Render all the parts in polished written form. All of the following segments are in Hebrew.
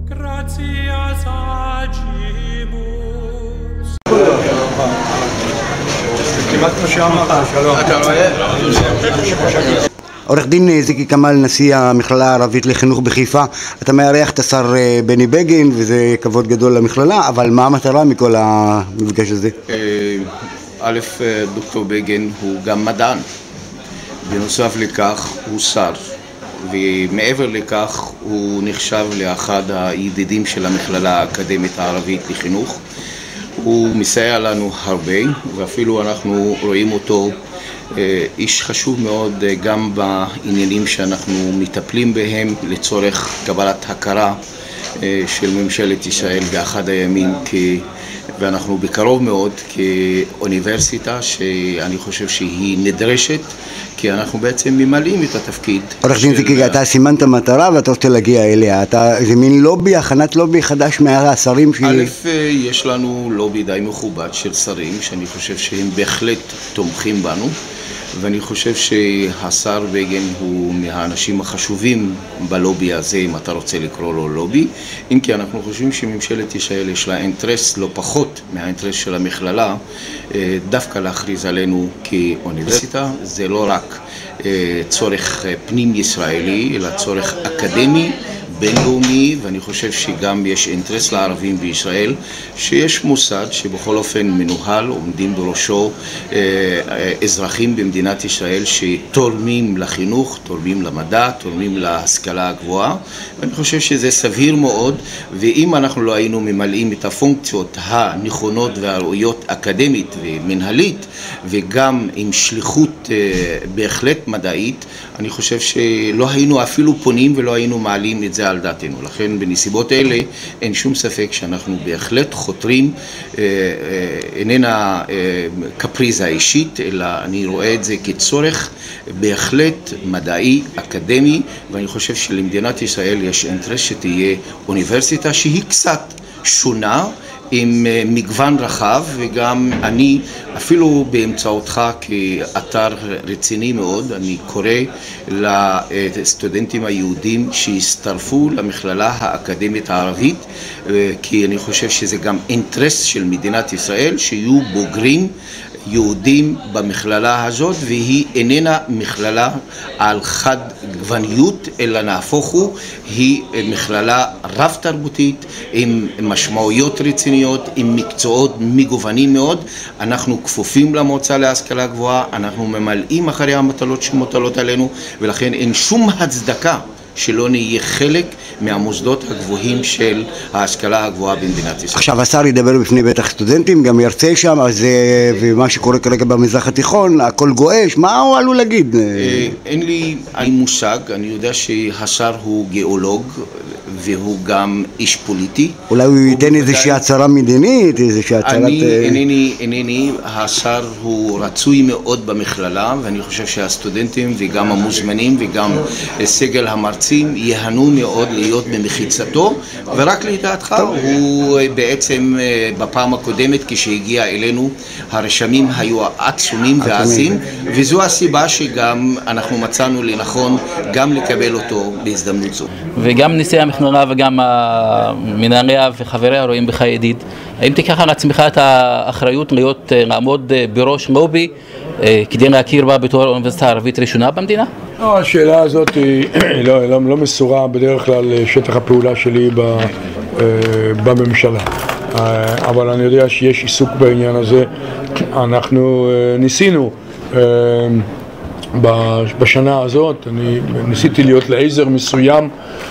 כמעט כמו שאמרת, שלום. עורך דין זיקי כמאל, נשיא המכללה הערבית לחינוך בחיפה, אתה מארח את השר בני בגין וזה כבוד גדול למכללה, אבל מה המטרה מכל המפגש הזה? א', דוקטור בגין הוא גם מדען, בנוסף לכך הוא שר, ומעבר לכך הוא נחשב לאחד הידידים של המכללה האקדמית הערבית לחינוך. הוא מסייע לנו הרבה, ואפילו אנחנו רואים אותו איש חשוב מאוד גם בעניינים שאנחנו מטפלים בהם לצורך קבלת הכרה של ממשלת ישראל באחד הימים, ואנחנו בקרוב מאוד כאוניברסיטה שאני חושב שהיא נדרשת, כי אנחנו בעצם ממלאים את התפקיד. עורך דין זיקי, אתה סימנת מטרה ואתה רוצה להגיע אליה. זה מין לובי, הכנת לובי חדש מהשרים ש... א', יש לנו לובי די מכובד של שרים שאני חושב שהם בהחלט תומכים בנו, ואני חושב שהשר בגין הוא מהאנשים החשובים בלובי הזה, אם אתה רוצה לקרוא לו לובי, אם כי אנחנו חושבים שממשלת ישראל יש לה אינטרס לא פחות מהאינטרס של המכללה, דווקא להכריז עלינו כאוניברסיטה. זה לא רק צורך פנים ישראלי, אלא צורך אקדמי, בינלאומי, ואני חושב שגם יש אינטרס לערבים בישראל שיש מוסד שבכל אופן מנוהל, עומדים בראשו אזרחים במדינת ישראל שתורמים לחינוך, תורמים למדע, תורמים להשכלה הגבוהה, ואני חושב שזה סביר מאוד, ואם אנחנו לא היינו ממלאים את הפונקציות הנכונות והראויות אקדמית ומנהלית, וגם עם שליחות בהחלט מדעית, אני חושב שלא היינו אפילו פונים ולא היינו מעלים את זה על דעתנו. לכן בנסיבות אלה אין שום ספק שאנחנו בהחלט חותרים, איננה קפריזה אישית, אלא אני רואה את זה כצורך בהחלט מדעי, אקדמי, ואני חושב שלמדינת ישראל יש אינטרס שתהיה אוניברסיטה שהיא קצת שונה, עם מגוון רחב, וגם אני אפילו באמצעותך כאתר רציני מאוד, אני קורא לסטודנטים היהודים שיצטרפו למכללה האקדמית הערבית, כי אני חושב שזה גם אינטרס של מדינת ישראל שיהיו בוגרים יהודים במכללה הזאת, והיא איננה מכללה על חד גווניות, אלא נהפוך הוא, היא מכללה רב תרבותית עם משמעויות רציניות, עם מקצועות מגוונים מאוד. אנחנו כפופים למועצה להשכלה גבוהה, אנחנו ממלאים אחרי המטלות שמוטלות עלינו, ולכן אין שום הצדקה שלא נהיה חלק מהמוסדות הגבוהים של ההשכלה הגבוהה במדינת ישראל. עכשיו השר ידבר בפני בטח סטודנטים, גם ירצה שם, אז ומה שקורה כרגע במזרח התיכון, הכל גואש, מה הוא עלול להגיד? אין לי מושג, אני יודע שהשר הוא גיאולוג, והוא גם איש פוליטי. אולי הוא ייתן איזושהי הצהרה מדינית, איזושהי הצהרת... אינני, השר הוא רצוי מאוד במכללה, ואני חושב שהסטודנטים וגם המוזמנים וגם סגל המרצים יהנו מאוד להיות במחיצתו, ורק לידיעתך, הוא בעצם בפעם הקודמת כשהגיע אלינו, הרשמים היו עצומים ועזים, וזו הסיבה שגם אנחנו מצאנו לנכון גם לקבל אותו בהזדמנות זו. וגם נשיא המכללה וגם מנהליה וחבריה רואים בך ידיד. האם תיקח על עצמך את האחריות לעמוד בראש לובי כדי להכיר בה בתור האוניברסיטה הערבית ראשונה במדינה? לא, השאלה הזאת היא לא מסורה בדרך כלל שטח הפעולה שלי בממשלה. אבל אני יודע שיש עיסוק בעניין הזה. אנחנו ניסינו בשנה הזאת, אני ניסיתי להיות לעזר מסוים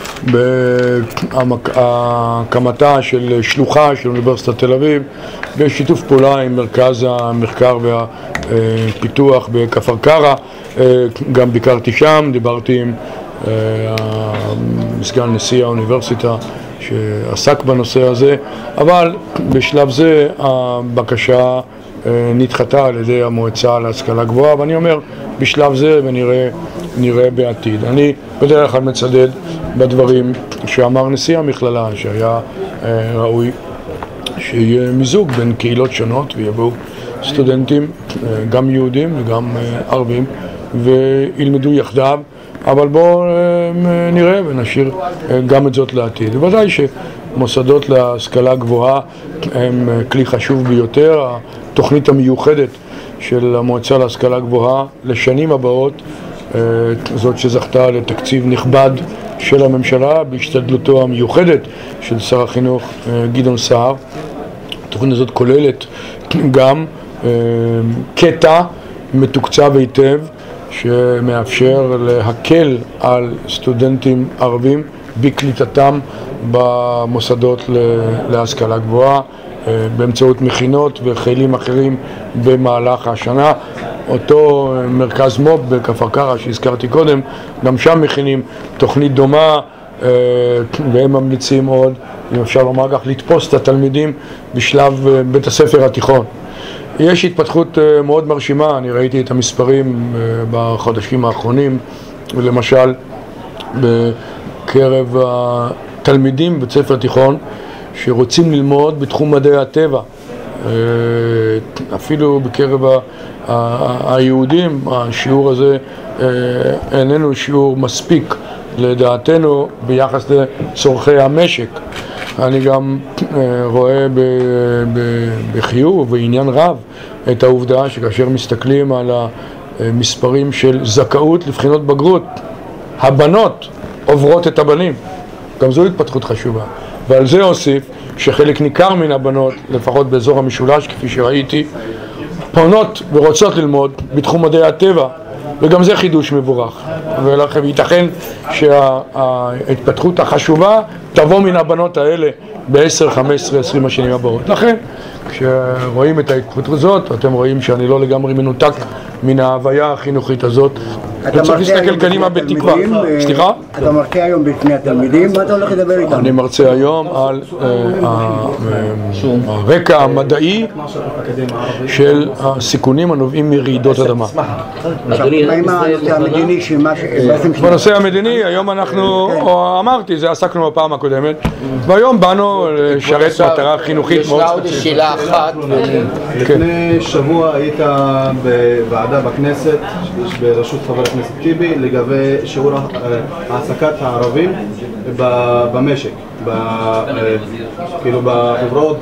בהקמתה של שלוחה של אוניברסיטת תל אביב בשיתוף פעולה עם מרכז המחקר והפיתוח בכפר קרע. גם ביקרתי שם, דיברתי עם סגן נשיא האוניברסיטה שעסק בנושא הזה, אבל בשלב זה הבקשה נדחתה על ידי המועצה להשכלה גבוהה, ואני אומר בשלב זה ונראה בעתיד. אני בדרך כלל מצדד בדברים שאמר נשיא המכללה, שהיה ראוי שיהיה מיזוג בין קהילות שונות ויבואו סטודנטים גם יהודים וגם ערבים וילמדו יחדיו אבל בואו נראה ונשאיר גם את זאת לעתיד. בוודאי שמוסדות להשכלה גבוהה הם כלי חשוב ביותר. התוכנית המיוחדת של המועצה להשכלה גבוהה לשנים הבאות, זאת שזכתה לתקציב נכבד של הממשלה בהשתדלותו המיוחדת של שר החינוך גדעון סער. התוכנית הזאת כוללת גם קטע מתוקצב היטב שמאפשר להקל על סטודנטים ערבים בקליטתם במוסדות להשכלה גבוהה באמצעות מכינות וכלים אחרים במהלך השנה. אותו מרכז מו"פ בכפר קרע שהזכרתי קודם, גם שם מכינים תוכנית דומה, והם ממליצים עוד, אם אפשר לומר כך, לתפוס את התלמידים בשלב בית הספר התיכון. יש התפתחות מאוד מרשימה, אני ראיתי את המספרים בחודשים האחרונים, ולמשל בקרב התלמידים בבית ספר תיכון שרוצים ללמוד בתחום מדעי הטבע, אפילו בקרב היהודים השיעור הזה איננו שיעור מספיק לדעתנו ביחס לצורכי המשק. אני גם רואה בחיוב ובעניין רב את העובדה שכאשר מסתכלים על המספרים של זכאות לבחינות בגרות, הבנות עוברות את הבנים. גם זו התפתחות חשובה. ועל זה אוסיף שחלק ניכר מן הבנות, לפחות באזור המשולש כפי שראיתי, פונות ורוצות ללמוד בתחום מדעי הטבע, וגם זה חידוש מבורך. ולכן ייתכן שההתפתחות החשובה תבוא מן הבנות האלה ב-10, 15, 20 השנים הבאות. לכן, כשרואים את ההתפתחות הזאת, אתם רואים שאני לא לגמרי מנותק מן ההוויה החינוכית הזאת. וצריך להסתכל קדימה בתקווה. סליחה? אתה מרצה היום בפני התלמידים, מה אתה הולך לדבר איתם? אני מרצה היום על הרקע המדעי של הסיכונים הנובעים מרעידות אדמה. מה עם הנושא המדיני? בנושא המדיני, היום אנחנו, אמרתי, זה עסקנו בפעם הקודמת, והיום באנו לשרת מטרה חינוכית מאוד ספציפית. יש שאלה אחת. לפני שבוע היית בוועדה בכנסת, בראשות חבר הכנסת טיבי, לגבי שיעור העסקת הערבים במשק, כאילו בחברות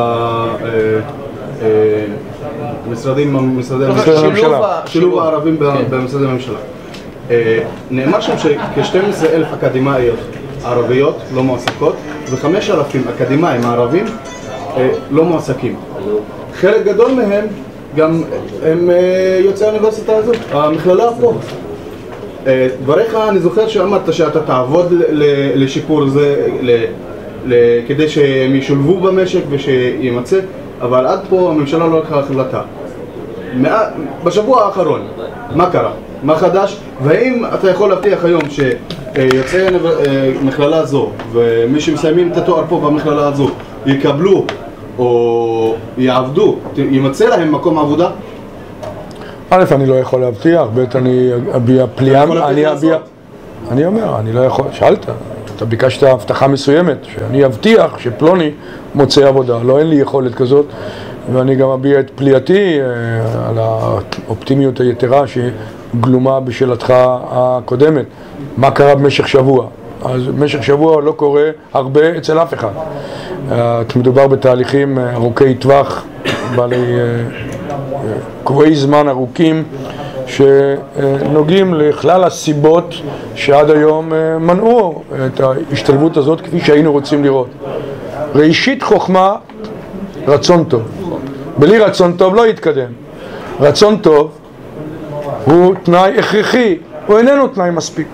ובמשרדי הממשלה, שילוב הערבים במשרדי הממשלה. נאמר שם שכ-12,000 אקדמאיות ערביות לא מועסקות ו5,000 אקדמאים ערבים לא מועסקים. חלק גדול מהם גם הם יוצאי האוניברסיטה הזאת, המכללה פה. דבריך, אני זוכר שאמרת שאתה תעבוד לשיפור זה, כדי שהם ישולבו במשק ושימצא, אבל עד פה הממשלה לא לקחה החלטה. בשבוע האחרון, מה קרה? מה חדש? והאם אתה יכול להבטיח היום שיוצאי מכללה זו ומי שמסיימים את התואר פה במכללה הזו יקבלו או יעבדו, ימצא להם מקום עבודה? א', אני לא יכול להבטיח, ב', אני אביע פליאה, אני אומר, אני לא יכול, שאלת, אתה ביקשת הבטחה מסוימת, שאני אבטיח שפלוני מוצא עבודה, לא, אין לי יכולת כזאת, ואני גם אביע את פליאתי על האופטימיות היתרה שגלומה בשאלתך הקודמת. מה קרה במשך שבוע? אז במשך שבוע לא קורה הרבה אצל אף אחד. מדובר בתהליכים ארוכי טווח, בעלי קבועי זמן ארוכים, שנוגעים לכלל הסיבות שעד היום מנעו את ההשתלבות הזאת כפי שהיינו רוצים לראות. ראשית חוכמה, רצון טוב. בלי רצון טוב לא יתקדם. רצון טוב הוא תנאי הכרחי, הוא איננו תנאי מספיק.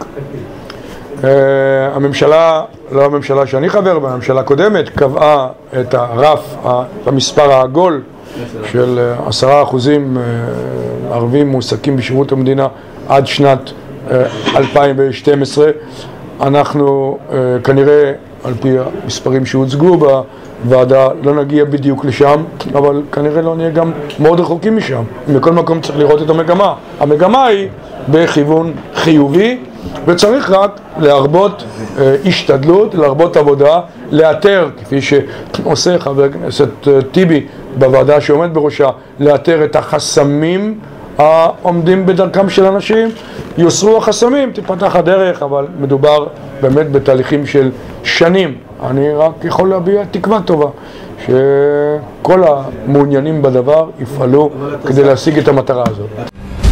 הממשלה, לא הממשלה שאני חבר בה, הממשלה הקודמת קבעה את הרף, המספר העגול של 10% ערבים מועסקים בשירות המדינה עד שנת 2012. אנחנו כנראה על פי המספרים שהוצגו בוועדה לא נגיע בדיוק לשם, אבל כנראה לא נהיה גם מאוד רחוקים משם. מכל מקום צריך לראות את המגמה. המגמה היא בכיוון חיובי, וצריך רק להרבות השתדלות, להרבות עבודה, לאתר, כפי שעושה חבר הכנסת טיבי בוועדה שעומד בראשה, לאתר את החסמים העומדים בדרכם של אנשים, יוסרו החסמים, תפתח הדרך, אבל מדובר באמת בתהליכים של שנים. אני רק יכול להביע תקווה טובה שכל המעוניינים בדבר יפעלו כדי להשיג את המטרה הזאת.